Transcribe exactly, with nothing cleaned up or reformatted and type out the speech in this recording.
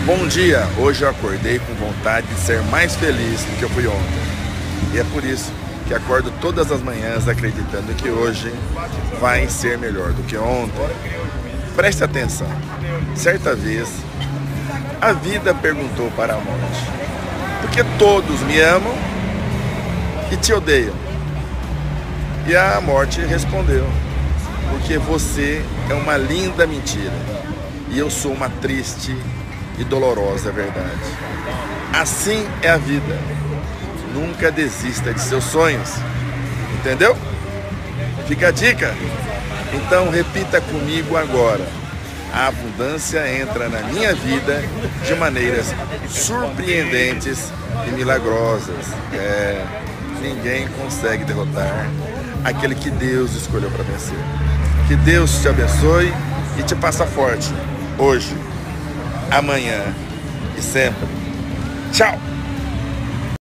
Bom dia! Hoje eu acordei com vontade de ser mais feliz do que eu fui ontem. E é por isso que acordo todas as manhãs acreditando que hoje vai ser melhor do que ontem. Preste atenção. Certa vez, a vida perguntou para a morte: por que todos me amam e te odeiam? E a morte respondeu: porque você é uma linda mentira e eu sou uma triste e dolorosa verdade. Assim é a vida. Nunca desista de seus sonhos. Entendeu? Fica a dica. Então repita comigo agora: a abundância entra na minha vida de maneiras surpreendentes e milagrosas. É, ninguém consegue derrotar aquele que Deus escolheu para vencer. Que Deus te abençoe e te faça forte hoje, amanhã e sempre. Tchau!